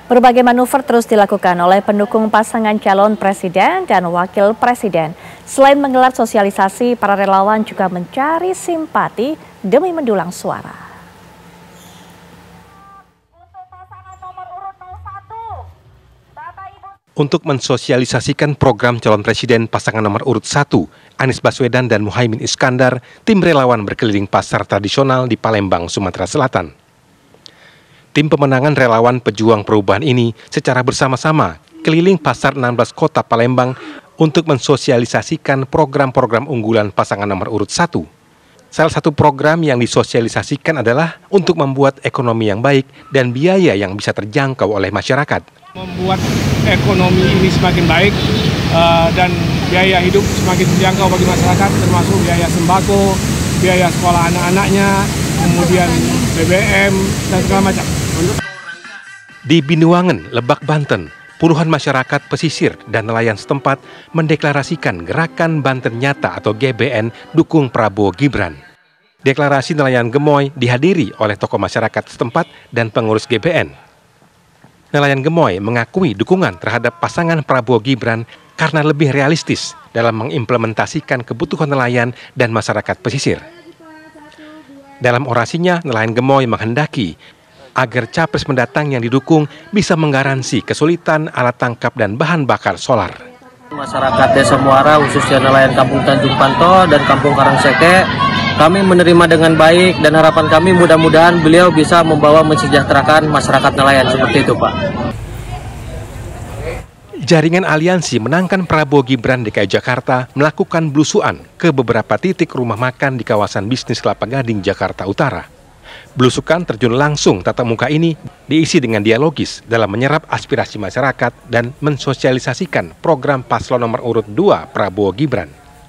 Berbagai manuver terus dilakukan oleh pendukung pasangan calon presiden dan wakil presiden. Selain menggelar sosialisasi, para relawan juga mencari simpati demi mendulang suara. Untuk mensosialisasikan program calon presiden pasangan nomor urut 1, Anies Baswedan dan Muhaimin Iskandar, tim relawan berkeliling pasar tradisional di Palembang, Sumatera Selatan. Tim pemenangan relawan pejuang perubahan ini secara bersama-sama keliling pasar 16 kota Palembang untuk mensosialisasikan program-program unggulan pasangan nomor urut 1. Salah satu program yang disosialisasikan adalah untuk membuat ekonomi yang baik dan biaya yang bisa terjangkau oleh masyarakat. Membuat ekonomi ini semakin baik dan biaya hidup semakin terjangkau bagi masyarakat, termasuk biaya sembako, biaya sekolah anak-anaknya, kemudian BBM, dan segala macam. Di Binuangen, Lebak, Banten, puluhan masyarakat pesisir dan nelayan setempat mendeklarasikan Gerakan Banten Nyata atau GBN dukung Prabowo Gibran. Deklarasi nelayan Gemoy dihadiri oleh tokoh masyarakat setempat dan pengurus GBN. Nelayan Gemoy mengakui dukungan terhadap pasangan Prabowo Gibran karena lebih realistis dalam mengimplementasikan kebutuhan nelayan dan masyarakat pesisir. Dalam orasinya, nelayan Gemoy menghendaki agar capres mendatang yang didukung bisa menggaransi kesulitan alat tangkap dan bahan bakar solar. Masyarakat Desa Muara, khususnya nelayan Kampung Tanjung Panto dan Kampung Karangseke, kami menerima dengan baik dan harapan kami mudah-mudahan beliau bisa membawa mensejahterakan masyarakat nelayan seperti itu, Pak. Jaringan aliansi Menangkan Prabowo Gibran DKI Jakarta melakukan belusuan ke beberapa titik rumah makan di kawasan bisnis Kelapa Gading, Jakarta Utara. Belusukan terjun langsung tatap muka ini diisi dengan dialogis dalam menyerap aspirasi masyarakat dan mensosialisasikan program paslon nomor urut 2 Prabowo Gibran.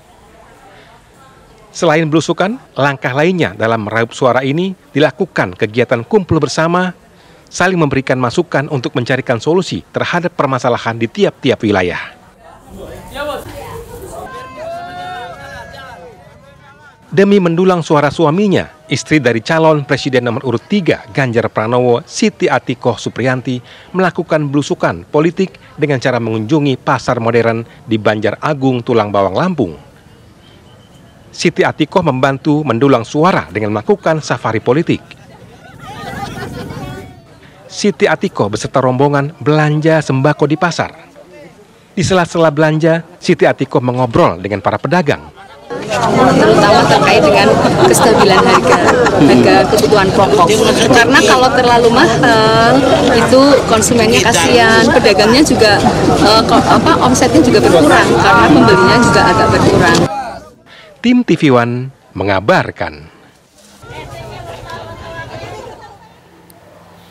Selain belusukan, langkah lainnya dalam meraup suara ini dilakukan kegiatan kumpul bersama, saling memberikan masukan untuk mencarikan solusi terhadap permasalahan di tiap-tiap wilayah. Demi mendulang suara suaminya, istri dari calon presiden nomor urut 3 Ganjar Pranowo, Siti Atikoh Supriyanti, melakukan belusukan politik dengan cara mengunjungi pasar modern di Banjar Agung, Tulang Bawang, Lampung. Siti Atikoh membantu mendulang suara dengan melakukan safari politik. Siti Atikoh beserta rombongan belanja sembako di pasar. Di sela-sela belanja, Siti Atikoh mengobrol dengan para pedagang. Terutama terkait dengan kestabilan harga kebutuhan pokok. Karena kalau terlalu mahal, itu konsumennya kasihan, pedagangnya juga omsetnya juga berkurang karena pembelinya juga agak berkurang. Tim TV One mengabarkan.